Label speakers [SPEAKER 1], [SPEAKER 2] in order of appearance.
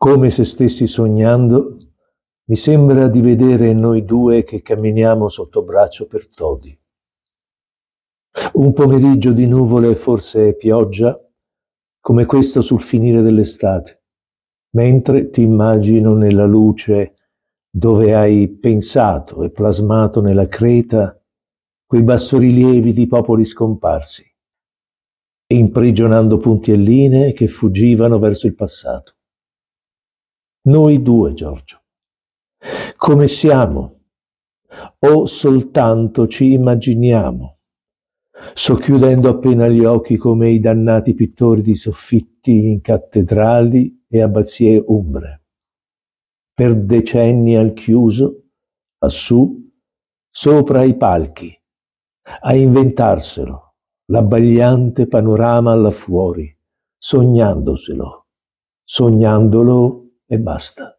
[SPEAKER 1] Come se stessi sognando, mi sembra di vedere noi due che camminiamo sotto braccio per Todi. Un pomeriggio di nuvole e forse pioggia, come questo sul finire dell'estate, mentre ti immagino nella luce dove hai pensato e plasmato nella creta quei bassorilievi di popoli scomparsi, imprigionando punti e linee che fuggivano verso il passato. Noi due, Giorgio. Come siamo? O soltanto ci immaginiamo, socchiudendo appena gli occhi come i dannati pittori di soffitti in cattedrali e abbazie umbre, per decenni al chiuso, lassù, sopra i palchi, a inventarselo, l'abbagliante panorama là fuori, sognandoselo, sognandolo e basta.